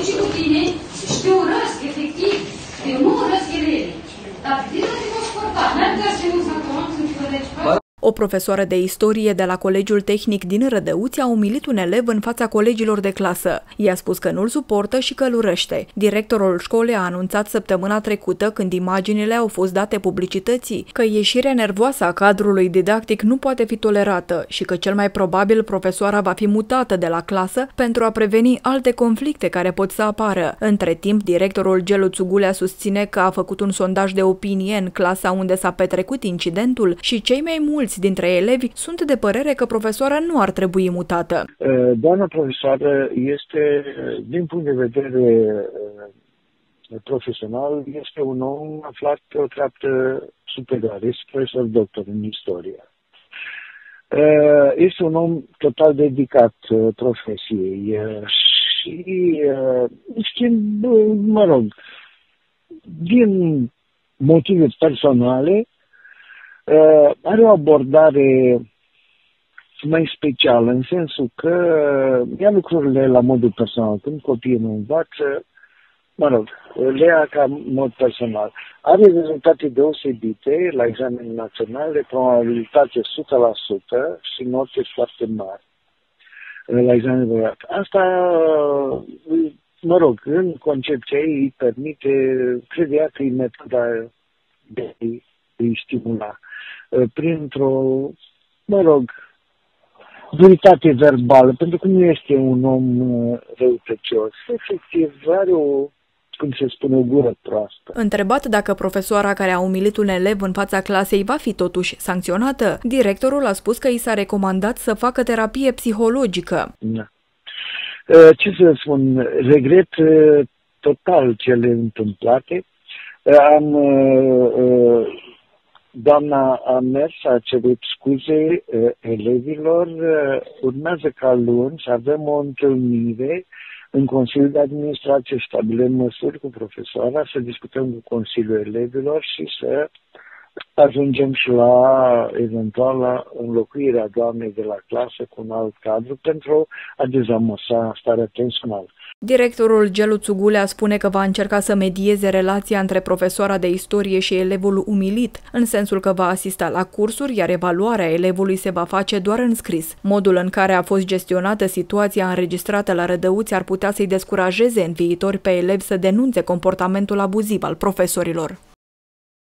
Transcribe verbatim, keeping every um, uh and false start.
și cu tine și te urăsc, efectiv. Eu nu urăsc elevii. Dar tine nu te poți porta. N-ar putea să nu facă om să-mi colegi. O profesoară de istorie de la Colegiul Tehnic din Rădăuți a umilit un elev în fața colegilor de clasă. I-a spus că nu-l suportă și că îl urăște. Directorul școlii a anunțat săptămâna trecută, când imaginile au fost date publicității, că ieșirea nervoasă a cadrului didactic nu poate fi tolerată și că cel mai probabil profesoara va fi mutată de la clasă pentru a preveni alte conflicte care pot să apară. Între timp, directorul Gelu Țugulea susține că a făcut un sondaj de opinie în clasa unde s-a petrecut incidentul și cei mai mulți dintre elevi sunt de părere că profesoara nu ar trebui mutată. Doamna profesoară este, din punct de vedere profesional, este un om aflat pe o treaptă superioară, este profesor doctor în istorie. Este un om total dedicat profesiei și, în schimb, mă rog, din motive personale, Uh, are o abordare mai specială, în sensul că ia lucrurile la modul personal. Când copiii nu învață, mă rog, le ia ca mod personal. Are rezultate deosebite la examenele naționale, probabilitate o sută la sută și note foarte mari la examenele de asta, mă rog, în concepția ei îi permite, credea că e metoda de îi stimula printr-o, mă rog, duritate verbală, pentru că nu este un om răutăcios. Efectiv, are o, cum se spune, o gură proastă. Întrebat dacă profesoara care a umilit un elev în fața clasei va fi totuși sancționată, directorul a spus că i s-a recomandat să facă terapie psihologică. Da. Ce să spun, regret total cele întâmplate. Am... Doamna a mers, a cerut scuze uh, elevilor, uh, urmează ca luni să avem o întâlnire în Consiliul de Administrație, stabilăm măsuri cu profesoara, să discutăm cu Consiliul Elevilor și să ajungem și la eventuala înlocuirea doamnei de la clasă cu un alt cadru pentru a dezamosa starea tensională. Directorul Gelu Țugulea spune că va încerca să medieze relația între profesoara de istorie și elevul umilit, în sensul că va asista la cursuri, iar evaluarea elevului se va face doar în scris. Modul în care a fost gestionată situația înregistrată la Rădăuți ar putea să-i descurajeze în viitor pe elevi să denunțe comportamentul abuziv al profesorilor.